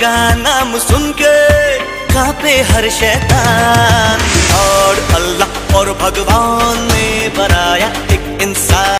का नाम सुन के कांपे हर शैतान, और अल्लाह और भगवान